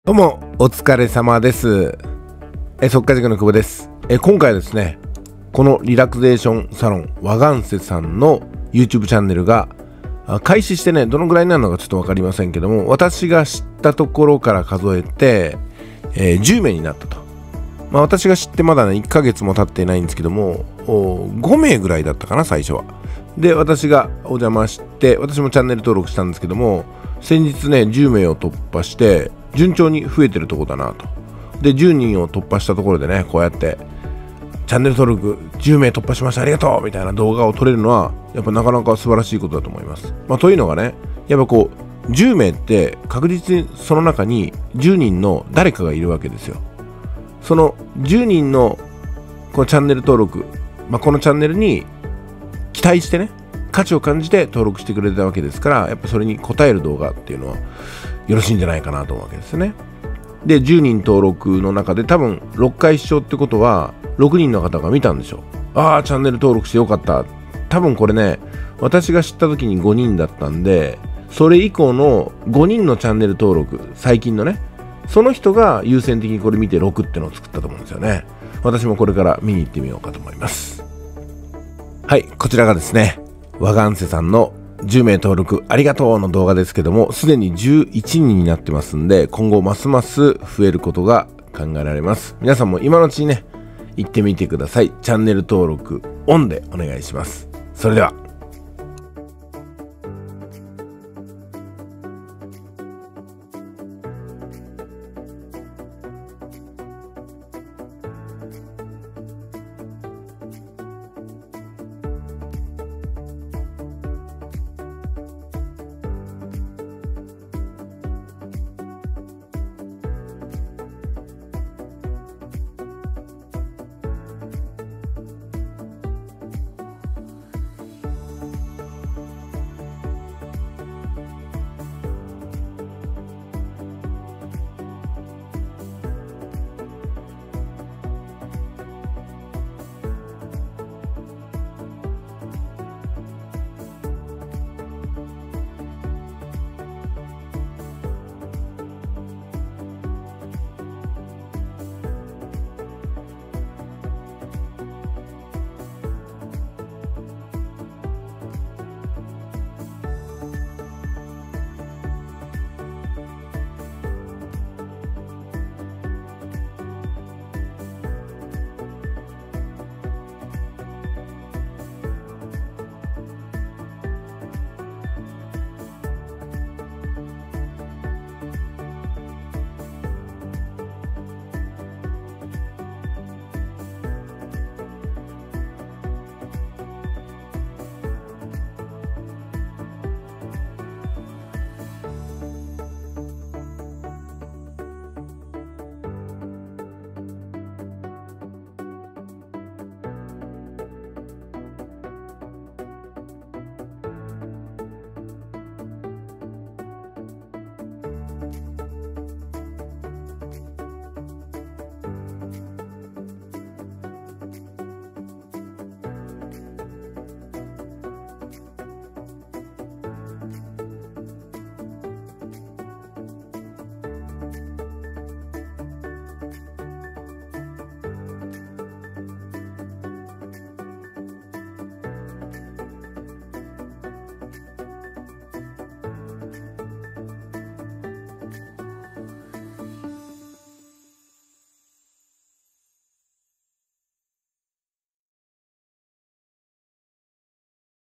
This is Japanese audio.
どうもお疲れ様です。速稼塾の久保です。今回はですね、このリラクゼーションサロンわがんせさんの YouTube チャンネルが開始してね、どのぐらいになるのかちょっと分かりませんけども、私が知ったところから数えて、10名になったと。私が知ってまだね1ヶ月も経っていないんですけども、5名ぐらいだったかな最初は。で、私がお邪魔して、私もチャンネル登録したんですけども、先日ね10名を突破して順調に増えてるところだなと。で、10人を突破したところでね、こうやってチャンネル登録10名突破しましたありがとうみたいな動画を撮れるのはやっぱなかなか素晴らしいことだと思います。というのがね、やっぱこう10名って確実にその中に10人の誰かがいるわけですよ。その10人のこのチャンネル登録、このチャンネルに期待してね、価値を感じて登録してくれたわけですから、やっぱそれに応える動画っていうのはよろしいんじゃないかなと思うわけですね。で、10人登録の中で多分6回視聴ってことは6人の方が見たんでしょう。ああ、チャンネル登録してよかった。多分これね、私が知った時に5人だったんで、それ以降の5人のチャンネル登録、最近のね、その人が優先的にこれ見て6ってのを作ったと思うんですよね。私もこれから見に行ってみようかと思います。はい、こちらがですね、わがんせさんの10名登録ありがとうの動画ですけども、すでに11人になってますんで、今後ますます増えることが考えられます。皆さんも今のうちにね、行ってみてください。チャンネル登録オンでお願いします。それでは。